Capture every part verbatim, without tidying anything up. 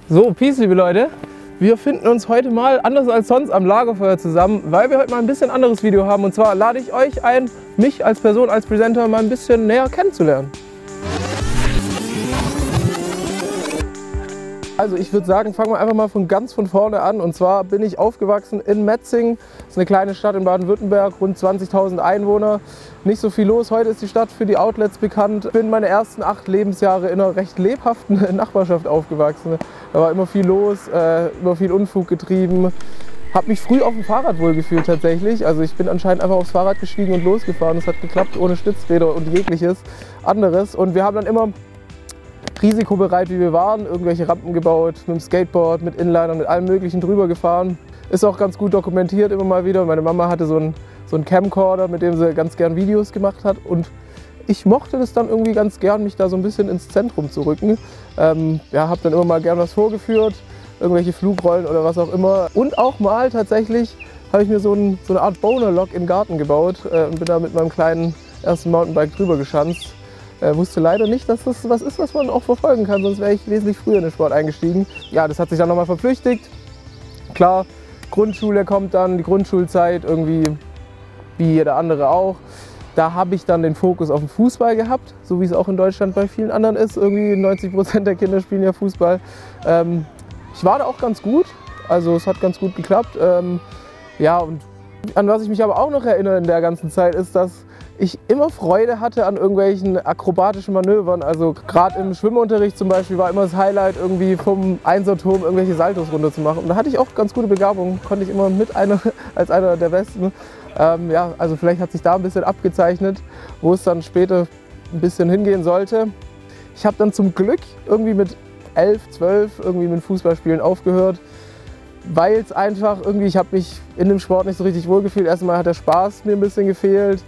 So, Peace, liebe Leute. Wir finden uns heute mal anders als sonst am Lagerfeuer zusammen, weil wir heute mal ein bisschen anderes Video haben. Und zwar lade ich euch ein, mich als Person, als Presenter mal ein bisschen näher kennenzulernen. Also ich würde sagen, fangen wir einfach mal von ganz von vorne an. Und zwar bin ich aufgewachsen in Metzing. Das ist eine kleine Stadt in Baden-Württemberg, rund zwanzigtausend Einwohner. Nicht so viel los. Heute ist die Stadt für die Outlets bekannt. Ich bin meine ersten acht Lebensjahre in einer recht lebhaften Nachbarschaft aufgewachsen. Da war immer viel los, äh, immer viel Unfug getrieben. Habe mich früh auf dem Fahrrad wohlgefühlt tatsächlich. Also ich bin anscheinend einfach aufs Fahrrad gestiegen und losgefahren. Das hat geklappt ohne Stützräder und jegliches anderes. Und wir haben dann immer risikobereit, wie wir waren, irgendwelche Rampen gebaut, mit dem Skateboard, mit Inlinern, mit allem Möglichen drüber gefahren. Ist auch ganz gut dokumentiert immer mal wieder. Meine Mama hatte so einen, so einen Camcorder, mit dem sie ganz gern Videos gemacht hat. Und ich mochte das dann irgendwie ganz gern, mich da so ein bisschen ins Zentrum zu rücken. Ähm, ja, habe dann immer mal gern was vorgeführt, irgendwelche Flugrollen oder was auch immer. Und auch mal tatsächlich habe ich mir so, ein, so eine Art Boner-Log im Garten gebaut äh, und bin da mit meinem kleinen ersten Mountainbike drüber geschanzt. Äh, wusste leider nicht, dass das was ist, was man auch verfolgen kann, sonst wäre ich wesentlich früher in den Sport eingestiegen. Ja, das hat sich dann nochmal verflüchtigt. Klar, Grundschule kommt dann, die Grundschulzeit irgendwie wie jeder andere auch. Da habe ich dann den Fokus auf den Fußball gehabt, so wie es auch in Deutschland bei vielen anderen ist. Irgendwie neunzig Prozent der Kinder spielen ja Fußball. Ähm, ich war da auch ganz gut, also es hat ganz gut geklappt. Ähm, ja, und an was ich mich aber auch noch erinnere in der ganzen Zeit ist, dass ich immer Freude hatte an irgendwelchen akrobatischen Manövern. Also gerade im Schwimmunterricht zum Beispiel war immer das Highlight, irgendwie vom Einserturm irgendwelche Saltos runter zu machen. Und da hatte ich auch ganz gute Begabung, konnte ich immer mit einer, als einer der Besten. Ähm, ja, also vielleicht hat sich da ein bisschen abgezeichnet, wo es dann später ein bisschen hingehen sollte. Ich habe dann zum Glück irgendwie mit elf, zwölf irgendwie mit Fußballspielen aufgehört, weil es einfach irgendwie, ich habe mich in dem Sport nicht so richtig wohlgefühlt. Erstmal hat der Spaß mir ein bisschen gefehlt.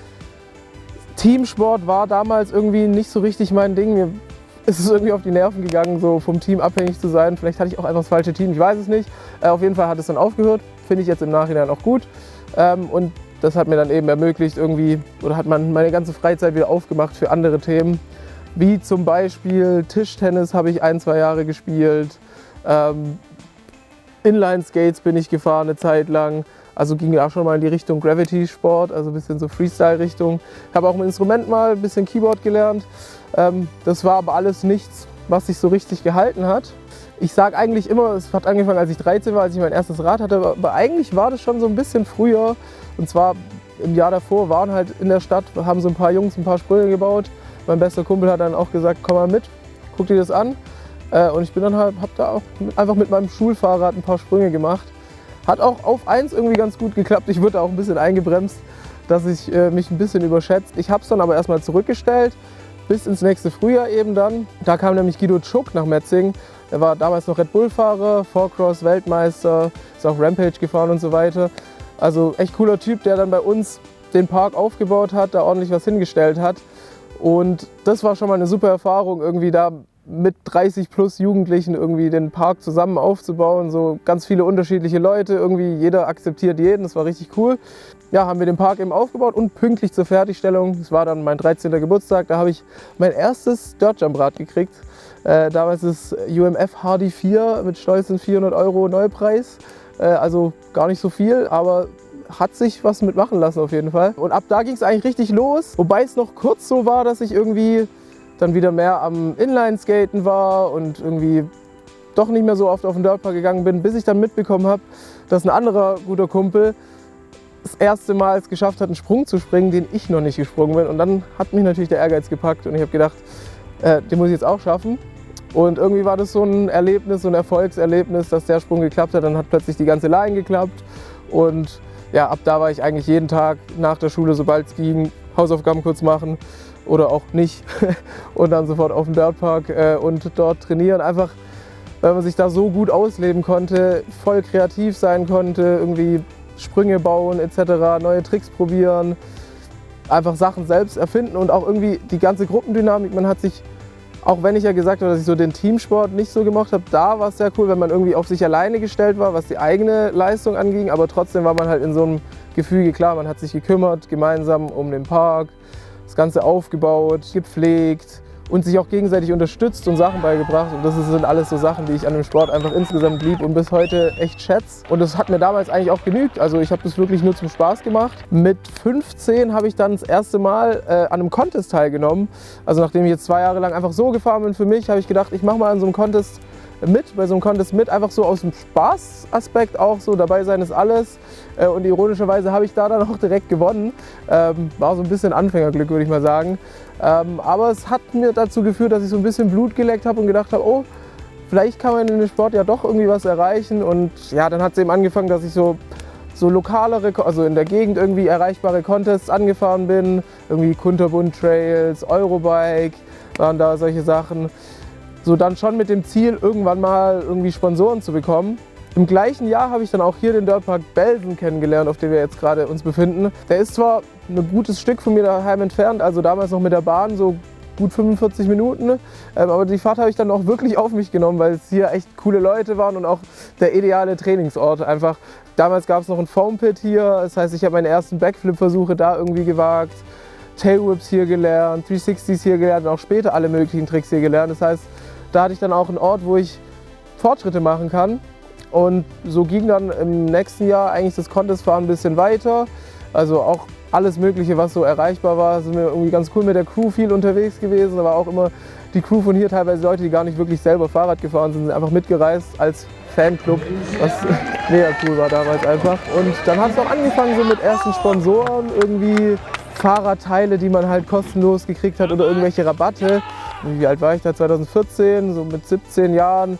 Teamsport war damals irgendwie nicht so richtig mein Ding. Mir ist es irgendwie auf die Nerven gegangen, so vom Team abhängig zu sein. Vielleicht hatte ich auch einfach das falsche Team, ich weiß es nicht. Äh, auf jeden Fall hat es dann aufgehört, finde ich jetzt im Nachhinein auch gut. Ähm, und das hat mir dann eben ermöglicht, irgendwie, oder hat man meine ganze Freizeit wieder aufgemacht für andere Themen. Wie zum Beispiel Tischtennis habe ich ein, zwei Jahre gespielt. Ähm, Inline-Skates bin ich gefahren eine Zeit lang. Also ging ja auch schon mal in die Richtung Gravity-Sport, also ein bisschen so Freestyle-Richtung. Ich habe auch ein Instrument mal, ein bisschen Keyboard gelernt. Ähm, das war aber alles nichts, was sich so richtig gehalten hat. Ich sage eigentlich immer, es hat angefangen, als ich dreizehn war, als ich mein erstes Rad hatte, aber eigentlich war das schon so ein bisschen früher. Und zwar im Jahr davor waren halt in der Stadt, haben so ein paar Jungs ein paar Sprünge gebaut. Mein bester Kumpel hat dann auch gesagt, komm mal mit, guck dir das an. Äh, und ich bin dann halt, habe da auch einfach mit meinem Schulfahrrad ein paar Sprünge gemacht. Hat auch auf eins irgendwie ganz gut geklappt. Ich wurde auch ein bisschen eingebremst, dass ich äh, mich ein bisschen überschätzt. Ich habe es dann aber erstmal zurückgestellt, bis ins nächste Frühjahr eben dann. Da kam nämlich Guido Tschuk nach Metzing. Er war damals noch Red Bull-Fahrer, Four-Cross-Weltmeister, ist auch Rampage gefahren und so weiter. Also echt cooler Typ, der dann bei uns den Park aufgebaut hat, da ordentlich was hingestellt hat. Und das war schon mal eine super Erfahrung, irgendwie da mit dreißig plus Jugendlichen irgendwie den Park zusammen aufzubauen, so ganz viele unterschiedliche Leute, irgendwie jeder akzeptiert jeden, das war richtig cool. Ja, haben wir den Park eben aufgebaut und pünktlich zur Fertigstellung, das war dann mein dreizehnter Geburtstag, da habe ich mein erstes Dirtjump-Rad gekriegt. Äh, damals ist U M F H D vier mit stolzen vierhundert Euro Neupreis, äh, also gar nicht so viel, aber hat sich was mitmachen lassen auf jeden Fall. Und ab da ging es eigentlich richtig los, wobei es noch kurz so war, dass ich irgendwie dann wieder mehr am Inline-Skaten war und irgendwie doch nicht mehr so oft auf den Dirtpark gegangen bin, bis ich dann mitbekommen habe, dass ein anderer guter Kumpel das erste Mal es geschafft hat, einen Sprung zu springen, den ich noch nicht gesprungen bin. Und dann hat mich natürlich der Ehrgeiz gepackt und ich habe gedacht, äh, den muss ich jetzt auch schaffen. Und irgendwie war das so ein Erlebnis, so ein Erfolgserlebnis, dass der Sprung geklappt hat. Dann hat plötzlich die ganze Line geklappt und ja, ab da war ich eigentlich jeden Tag nach der Schule, sobald es ging, Hausaufgaben kurz machen oder auch nicht und dann sofort auf den Dirtpark äh, und dort trainieren. Einfach, weil man sich da so gut ausleben konnte, voll kreativ sein konnte, irgendwie Sprünge bauen et cetera, neue Tricks probieren, einfach Sachen selbst erfinden und auch irgendwie die ganze Gruppendynamik. Man hat sich, auch wenn ich ja gesagt habe, dass ich so den Teamsport nicht so gemacht habe, da war es sehr cool, wenn man irgendwie auf sich alleine gestellt war, was die eigene Leistung anging, aber trotzdem war man halt in so einem Gefüge, klar, man hat sich gekümmert, gemeinsam um den Park, das Ganze aufgebaut, gepflegt und sich auch gegenseitig unterstützt und Sachen beigebracht. Und das sind alles so Sachen, die ich an dem Sport einfach insgesamt lieb und bis heute echt schätze. Und das hat mir damals eigentlich auch genügt. Also ich habe das wirklich nur zum Spaß gemacht. Mit fünfzehn habe ich dann das erste Mal äh, an einem Contest teilgenommen. Also nachdem ich jetzt zwei Jahre lang einfach so gefahren bin für mich, habe ich gedacht, ich mache mal an so einem Contest mit, bei so einem Contest mit, einfach so aus dem Spaßaspekt auch so, dabei sein ist alles. Und ironischerweise habe ich da dann auch direkt gewonnen. Ähm, war so ein bisschen Anfängerglück, würde ich mal sagen. Ähm, aber es hat mir dazu geführt, dass ich so ein bisschen Blut geleckt habe und gedacht habe, oh, vielleicht kann man in dem Sport ja doch irgendwie was erreichen. Und ja, dann hat es eben angefangen, dass ich so, so lokalere, also in der Gegend irgendwie erreichbare Contests angefahren bin. Irgendwie Kunterbund Trails, Eurobike, waren da solche Sachen. So dann schon mit dem Ziel, irgendwann mal irgendwie Sponsoren zu bekommen. Im gleichen Jahr habe ich dann auch hier den Dirtpark Belsen kennengelernt, auf dem wir jetzt gerade uns befinden. Der ist zwar ein gutes Stück von mir daheim entfernt, also damals noch mit der Bahn, so gut fünfundvierzig Minuten. Ähm, aber die Fahrt habe ich dann auch wirklich auf mich genommen, weil es hier echt coole Leute waren und auch der ideale Trainingsort einfach. Damals gab es noch ein Foampit hier, das heißt, ich habe meine ersten Backflip-Versuche da irgendwie gewagt. Tailwhips hier gelernt, dreihundertsechzigs hier gelernt und auch später alle möglichen Tricks hier gelernt. Das heißt, da hatte ich dann auch einen Ort, wo ich Fortschritte machen kann. Und so ging dann im nächsten Jahr eigentlich das Contestfahren ein bisschen weiter. Also auch alles Mögliche, was so erreichbar war. Sind wir irgendwie ganz cool mit der Crew viel unterwegs gewesen. Da war auch immer die Crew von hier, teilweise Leute, die gar nicht wirklich selber Fahrrad gefahren sind, sind einfach mitgereist als Fanclub, was mega cool war damals einfach. Und dann hat es auch angefangen so mit ersten Sponsoren, irgendwie Fahrradteile, die man halt kostenlos gekriegt hat oder irgendwelche Rabatte. Wie alt war ich da? zweitausendvierzehn, so mit siebzehn Jahren.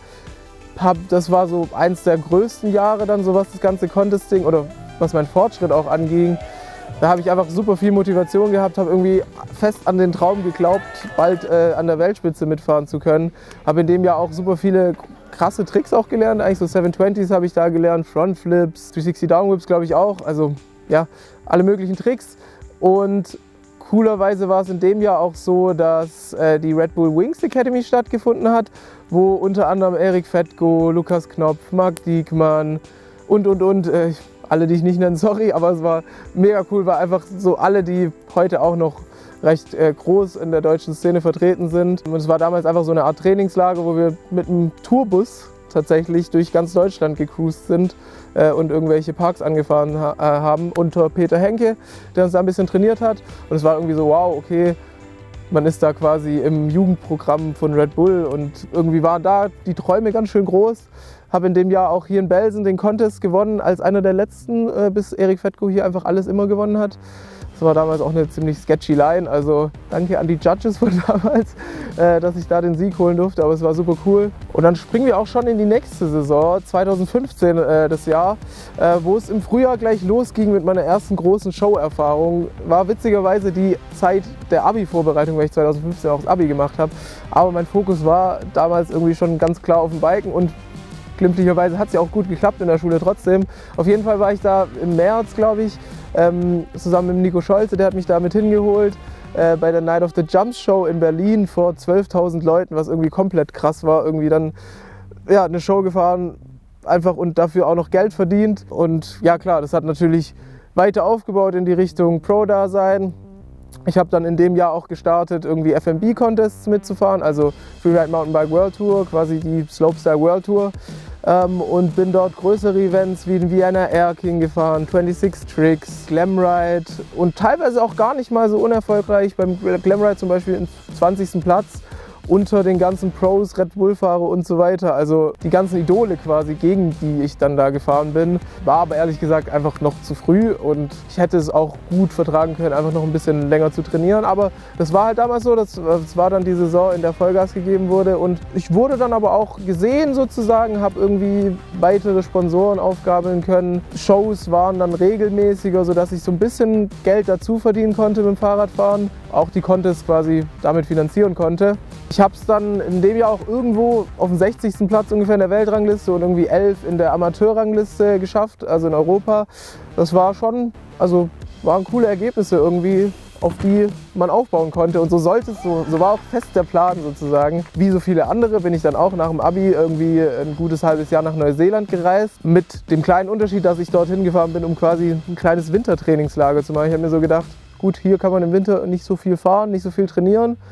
Das war so eins der größten Jahre dann, so was das ganze Contesting oder was mein Fortschritt auch anging. Da habe ich einfach super viel Motivation gehabt, habe irgendwie fest an den Traum geglaubt, bald äh, an der Weltspitze mitfahren zu können. Habe in dem Jahr auch super viele krasse Tricks auch gelernt, eigentlich so seven twenties habe ich da gelernt, Frontflips, dreihundertsechzig Downwhips glaube ich auch, also ja, alle möglichen Tricks. Und coolerweise war es in dem Jahr auch so, dass äh, die Red Bull Wings Academy stattgefunden hat, wo unter anderem Erik Fettko, Lukas Knopf, Marc Diekmann und und und, äh, alle die ich nicht nenne, sorry, aber es war mega cool, war einfach so alle, die heute auch noch recht äh, groß in der deutschen Szene vertreten sind. Und es war damals einfach so eine Art Trainingslager, wo wir mit einem Tourbus tatsächlich durch ganz Deutschland gecruised sind äh, und irgendwelche Parks angefahren ha äh, haben unter Peter Henke, der uns da ein bisschen trainiert hat. Und es war irgendwie so, wow, okay, man ist da quasi im Jugendprogramm von Red Bull und irgendwie waren da die Träume ganz schön groß. Habe in dem Jahr auch hier in Belsen den Contest gewonnen, als einer der letzten, äh, bis Erik Fettko hier einfach alles immer gewonnen hat. Das war damals auch eine ziemlich sketchy Line, also danke an die Judges von damals, äh, dass ich da den Sieg holen durfte, aber es war super cool. Und dann springen wir auch schon in die nächste Saison, zweitausendfünfzehn äh, das Jahr, äh, wo es im Frühjahr gleich losging mit meiner ersten großen Show-Erfahrung. War witzigerweise die Zeit der Abi-Vorbereitung, weil ich zweitausendfünfzehn auch das Abi gemacht habe. Aber mein Fokus war damals irgendwie schon ganz klar auf dem Biken und glimpflicherweise hat es ja auch gut geklappt in der Schule trotzdem. Auf jeden Fall war ich da im März, glaube ich, ähm, zusammen mit Nico Scholze, der hat mich da mit hingeholt, äh, bei der Night of the Jumps Show in Berlin vor zwölftausend Leuten, was irgendwie komplett krass war. Irgendwie dann ja, eine Show gefahren einfach und dafür auch noch Geld verdient. Und ja klar, das hat natürlich weiter aufgebaut in die Richtung Pro-Dasein. Ich habe dann in dem Jahr auch gestartet, irgendwie F M B-Contests mitzufahren, also Freeride Mountainbike World Tour, quasi die Slopestyle World Tour. Ähm, und bin dort größere Events wie den Vienna Air King gefahren, sechsundzwanzig Tricks, Glamride und teilweise auch gar nicht mal so unerfolgreich. Beim Glamride zum Beispiel im zwanzigsten Platz unter den ganzen Pros, Red Bull-Fahrer und so weiter. Also die ganzen Idole quasi, gegen die ich dann da gefahren bin. War aber ehrlich gesagt einfach noch zu früh und ich hätte es auch gut vertragen können, einfach noch ein bisschen länger zu trainieren. Aber das war halt damals so, das, das war dann die Saison, in der Vollgas gegeben wurde. Und ich wurde dann aber auch gesehen sozusagen, habe irgendwie weitere Sponsoren aufgabeln können. Shows waren dann regelmäßiger, sodass ich so ein bisschen Geld dazu verdienen konnte mit dem Fahrradfahren. Auch die Contests quasi damit finanzieren konnte. Ich habe es dann in dem Jahr auch irgendwo auf dem sechzigsten Platz ungefähr in der Weltrangliste und irgendwie elf in der Amateurrangliste geschafft, also in Europa. Das war schon, also waren coole Ergebnisse irgendwie, auf die man aufbauen konnte. Und so sollte es, so, so war auch fest der Plan sozusagen. Wie so viele andere bin ich dann auch nach dem Abi irgendwie ein gutes halbes Jahr nach Neuseeland gereist. Mit dem kleinen Unterschied, dass ich dorthin gefahren bin, um quasi ein kleines Wintertrainingslager zu machen. Ich habe mir so gedacht, gut, hier kann man im Winter nicht so viel fahren, nicht so viel trainieren.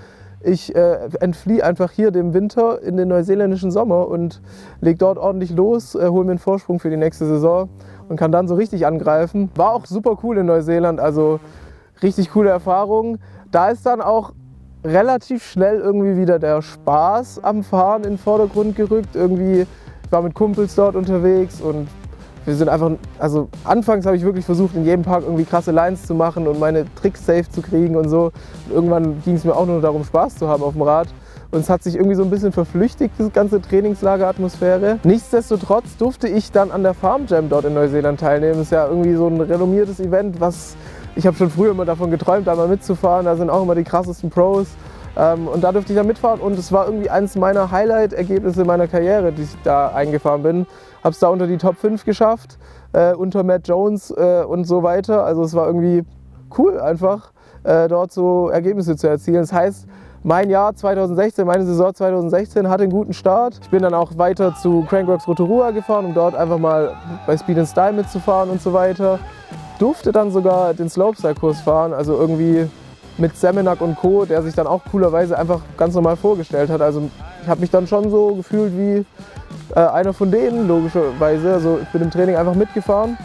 ich äh, entfliehe einfach hier dem Winter in den neuseeländischen Sommer und lege dort ordentlich los, äh, hole mir einen Vorsprung für die nächste Saison und kann dann so richtig angreifen. War auch super cool in Neuseeland, also richtig coole Erfahrung. Da ist dann auch relativ schnell irgendwie wieder der Spaß am Fahren in den Vordergrund gerückt. Irgendwie, ich war mit Kumpels dort unterwegs und wir sind einfach, also anfangs habe ich wirklich versucht, in jedem Park irgendwie krasse Lines zu machen und meine Tricks safe zu kriegen und so. Und irgendwann ging es mir auch nur darum, Spaß zu haben auf dem Rad. Und es hat sich irgendwie so ein bisschen verflüchtigt, diese ganze Trainingslageratmosphäre. Nichtsdestotrotz durfte ich dann an der Farm Jam dort in Neuseeland teilnehmen. Das ist ja irgendwie so ein renommiertes Event, was ich habe schon früher immer davon geträumt, da mal mitzufahren. Da sind auch immer die krassesten Pros. Und da durfte ich dann mitfahren und es war irgendwie eines meiner Highlight-Ergebnisse meiner Karriere, die ich da eingefahren bin. Habe es da unter die Top fünf geschafft, äh, unter Matt Jones äh, und so weiter. Also es war irgendwie cool einfach, äh, dort so Ergebnisse zu erzielen. Das heißt, mein Jahr zweitausendsechzehn, meine Saison zweitausendsechzehn hatte einen guten Start. Ich bin dann auch weiter zu Crankworx Rotorua gefahren, um dort einfach mal bei Speed and Style mitzufahren und so weiter. Durfte dann sogar den Slopestyle-Kurs fahren, also irgendwie mit Semenak und Co., der sich dann auch coolerweise einfach ganz normal vorgestellt hat. Also ich habe mich dann schon so gefühlt wie äh, einer von denen, logischerweise. Also ich bin im Training einfach mitgefahren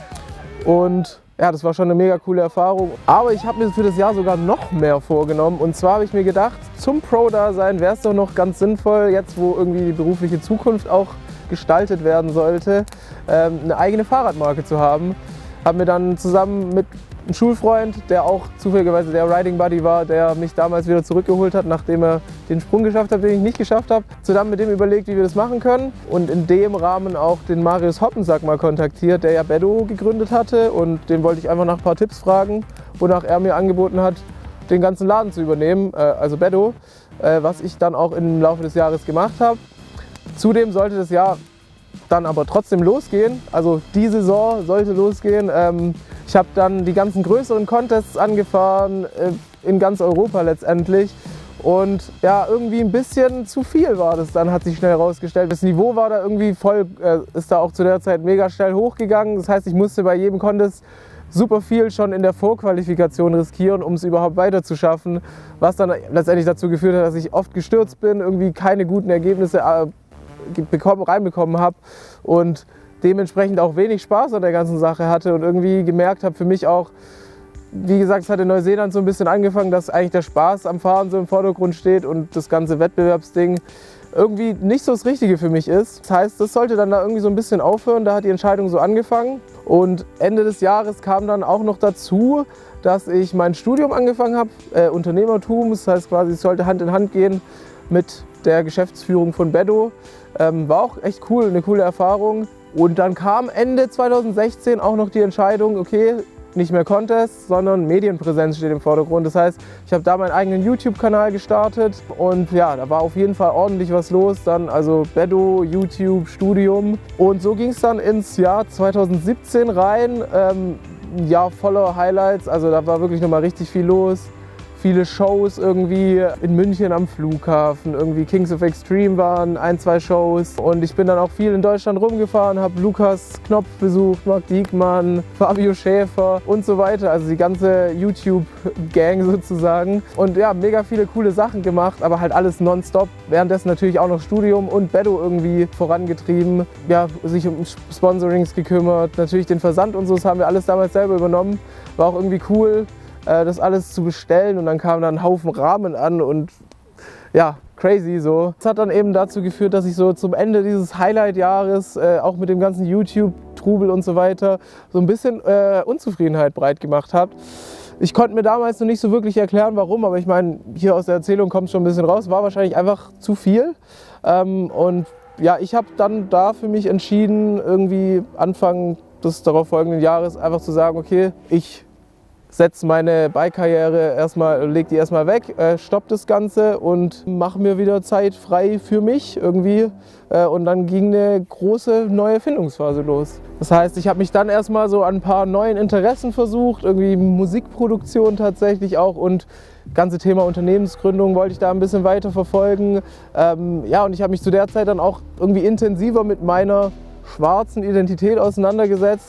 und ja, das war schon eine mega coole Erfahrung. Aber ich habe mir für das Jahr sogar noch mehr vorgenommen. Und zwar habe ich mir gedacht, zum Pro-Dasein wäre es doch noch ganz sinnvoll, jetzt wo irgendwie die berufliche Zukunft auch gestaltet werden sollte, ähm, eine eigene Fahrradmarke zu haben. Habe mir dann zusammen mit einem Schulfreund, der auch zufälligerweise der Riding Buddy war, der mich damals wieder zurückgeholt hat, nachdem er den Sprung geschafft hat, den ich nicht geschafft habe, zusammen mit dem überlegt, wie wir das machen können. Und in dem Rahmen auch den Marius Hoppensack mal kontaktiert, der ja Beddo gegründet hatte. Und den wollte ich einfach nach ein paar Tipps fragen, wonach er mir angeboten hat, den ganzen Laden zu übernehmen, also Beddo, was ich dann auch im Laufe des Jahres gemacht habe. Zudem sollte das Jahr dann aber trotzdem losgehen, also die Saison sollte losgehen. Ich habe dann die ganzen größeren Contests angefahren, in ganz Europa letztendlich. Und ja, irgendwie ein bisschen zu viel war das dann, hat sich schnell herausgestellt. Das Niveau war da irgendwie voll, ist da auch zu der Zeit mega schnell hochgegangen. Das heißt, ich musste bei jedem Contest super viel schon in der Vorqualifikation riskieren, um es überhaupt weiter zu schaffen. Was dann letztendlich dazu geführt hat, dass ich oft gestürzt bin, irgendwie keine guten Ergebnisse bekommen, reinbekommen habe und dementsprechend auch wenig Spaß an der ganzen Sache hatte und irgendwie gemerkt habe für mich auch, wie gesagt, es hat in Neuseeland so ein bisschen angefangen, dass eigentlich der Spaß am Fahren so im Vordergrund steht und das ganze Wettbewerbsding irgendwie nicht so das Richtige für mich ist. Das heißt, das sollte dann da irgendwie so ein bisschen aufhören, da hat die Entscheidung so angefangen. Und Ende des Jahres kam dann auch noch dazu, dass ich mein Studium angefangen habe, äh, Unternehmertum, das heißt quasi, es sollte Hand in Hand gehen mit der Geschäftsführung von Beddo. Ähm, war auch echt cool, eine coole Erfahrung. Und dann kam Ende zweitausendsechzehn auch noch die Entscheidung, okay, nicht mehr Contest, sondern Medienpräsenz steht im Vordergrund. Das heißt, ich habe da meinen eigenen YouTube-Kanal gestartet und ja, da war auf jeden Fall ordentlich was los. Dann also Beddo, YouTube, Studium. Und so ging es dann ins Jahr zweitausendsiebzehn rein. Ähm, ein Jahr voller Highlights, also da war wirklich nochmal richtig viel los. Viele Shows irgendwie in München am Flughafen, irgendwie Kings of Extreme waren ein, zwei Shows. Und ich bin dann auch viel in Deutschland rumgefahren, habe Lukas Knopf besucht, Marc Diekmann, Fabio Schäfer und so weiter. Also die ganze YouTube-Gang sozusagen. Und ja, mega viele coole Sachen gemacht, aber halt alles nonstop. Währenddessen natürlich auch noch Studium und Beddo irgendwie vorangetrieben. Ja, sich um Sponsorings gekümmert, natürlich den Versand und so, das haben wir alles damals selber übernommen. War auch irgendwie cool, das alles zu bestellen und dann kam dann ein Haufen Rahmen an und ja, crazy so. Das hat dann eben dazu geführt, dass ich so zum Ende dieses Highlight-Jahres, äh, auch mit dem ganzen YouTube-Trubel und so weiter, so ein bisschen äh, Unzufriedenheit breit gemacht habe. Ich konnte mir damals noch nicht so wirklich erklären, warum, aber ich meine, hier aus der Erzählung kommt es schon ein bisschen raus, war wahrscheinlich einfach zu viel. Ähm, und ja, ich habe dann da für mich entschieden, irgendwie Anfang des darauf folgenden Jahres einfach zu sagen, okay, ich setze meine Bike-Karriere erstmal, leg die erstmal weg, äh, stopp das Ganze und mache mir wieder Zeit frei für mich irgendwie. Äh, und dann ging eine große neue Findungsphase los. Das heißt, ich habe mich dann erstmal so an ein paar neuen Interessen versucht, irgendwie Musikproduktion tatsächlich auch und das ganze Thema Unternehmensgründung wollte ich da ein bisschen weiter verfolgen. Ähm, ja, und ich habe mich zu der Zeit dann auch irgendwie intensiver mit meiner schwarzen Identität auseinandergesetzt.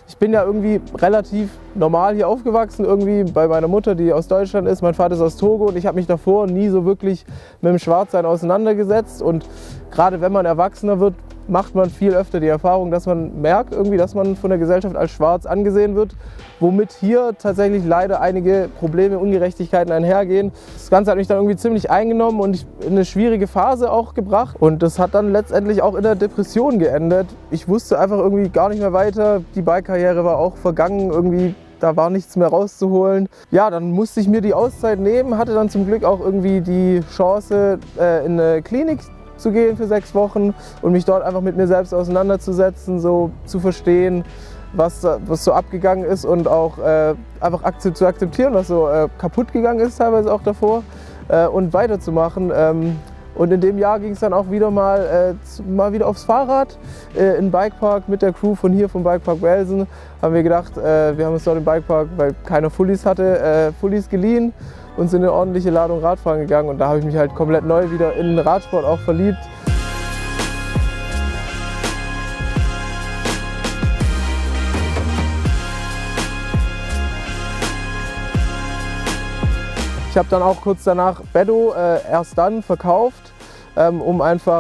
ich bin ja irgendwie relativ normal hier aufgewachsen, irgendwie bei meiner Mutter, die aus Deutschland ist, mein Vater ist aus Togo und ich habe mich davor nie so wirklich mit dem Schwarzsein auseinandergesetzt. Und gerade wenn man erwachsener wird, macht man viel öfter die Erfahrung, dass man merkt irgendwie, dass man von der Gesellschaft als schwarz angesehen wird, womit hier tatsächlich leider einige Probleme, Ungerechtigkeiten einhergehen. Das Ganze hat mich dann irgendwie ziemlich eingenommen und in eine schwierige Phase auch gebracht. Und das hat dann letztendlich auch in der Depression geendet. Ich wusste einfach irgendwie gar nicht mehr weiter. Die Bike-Karriere war auch vergangen, irgendwie da war nichts mehr rauszuholen. Ja, dann musste ich mir die Auszeit nehmen, hatte dann zum Glück auch irgendwie die Chance, äh, in eine Klinik zu gehen für sechs Wochen und mich dort einfach mit mir selbst auseinanderzusetzen, so zu verstehen, was, was so abgegangen ist und auch äh, einfach akzept, zu akzeptieren, was so äh, kaputt gegangen ist teilweise auch davor äh, und weiterzumachen. Ähm, und in dem Jahr ging es dann auch wieder mal, äh, mal wieder aufs Fahrrad äh, in den Bikepark mit der Crew von hier vom Bikepark Welsen. Haben wir gedacht, äh, wir haben uns dort im Bikepark, weil keiner Fullies hatte, äh, Fullies geliehen und sind eine ordentliche Ladung Radfahren gegangen und da habe ich mich halt komplett neu wieder in den Radsport auch verliebt. Ich habe dann auch kurz danach Beddo äh, erst dann verkauft, ähm, um einfach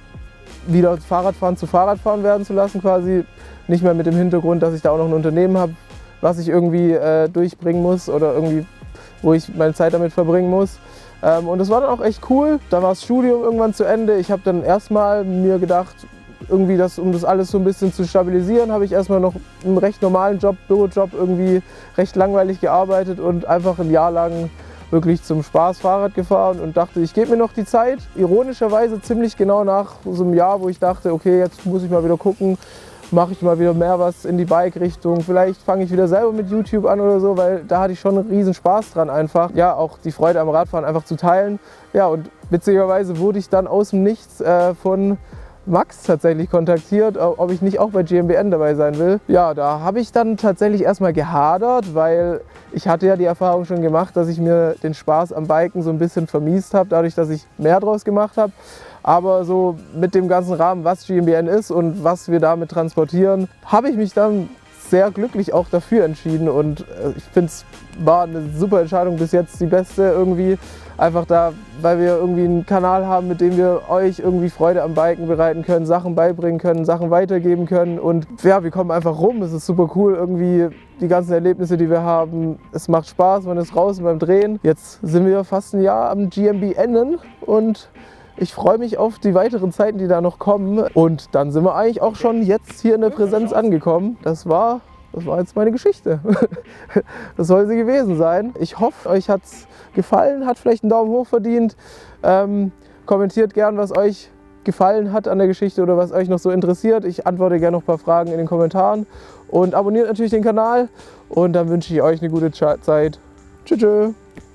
wieder Fahrradfahren zu Fahrradfahren werden zu lassen quasi. Nicht mehr mit dem Hintergrund, dass ich da auch noch ein Unternehmen habe, was ich irgendwie äh, durchbringen muss oder irgendwie wo ich meine Zeit damit verbringen muss. Ähm, und das war dann auch echt cool. Dann war das Studium irgendwann zu Ende. Ich habe dann erstmal mir gedacht, irgendwie das, um das alles so ein bisschen zu stabilisieren, habe ich erstmal noch einen recht normalen Job, Bürojob, irgendwie recht langweilig gearbeitet und einfach ein Jahr lang wirklich zum Spaß Fahrrad gefahren und dachte, ich gebe mir noch die Zeit. Ironischerweise ziemlich genau nach so einem Jahr, wo ich dachte, okay, jetzt muss ich mal wieder gucken, mache ich mal wieder mehr was in die Bike-Richtung. Vielleicht fange ich wieder selber mit YouTube an oder so, weil da hatte ich schon einen riesen Spaß dran einfach. Ja, auch die Freude am Radfahren einfach zu teilen. Ja, und witzigerweise wurde ich dann aus dem Nichts äh, von Max tatsächlich kontaktiert, ob ich nicht auch bei G M B N dabei sein will. Ja, da habe ich dann tatsächlich erstmal gehadert, weil ich hatte ja die Erfahrung schon gemacht, dass ich mir den Spaß am Biken so ein bisschen vermiest habe, dadurch, dass ich mehr draus gemacht habe. Aber so mit dem ganzen Rahmen, was G M B N ist und was wir damit transportieren, habe ich mich dann sehr glücklich auch dafür entschieden. Und ich finde, es war eine super Entscheidung, bis jetzt die beste irgendwie. Einfach da, weil wir irgendwie einen Kanal haben, mit dem wir euch irgendwie Freude am Biken bereiten können, Sachen beibringen können, Sachen weitergeben können. Und ja, wir kommen einfach rum, es ist super cool irgendwie, die ganzen Erlebnisse, die wir haben. Es macht Spaß, man ist draußen beim Drehen. Jetzt sind wir fast ein Jahr am G M B N und ich freue mich auf die weiteren Zeiten, die da noch kommen. Und dann sind wir eigentlich auch schon jetzt hier in der Präsenz angekommen. Das war, das war jetzt meine Geschichte. Das soll sie gewesen sein. Ich hoffe, euch hat es gefallen, hat vielleicht einen Daumen hoch verdient. Ähm, kommentiert gern, was euch gefallen hat an der Geschichte oder was euch noch so interessiert. Ich antworte gerne noch ein paar Fragen in den Kommentaren. Und abonniert natürlich den Kanal. Und dann wünsche ich euch eine gute Zeit. Tschüss.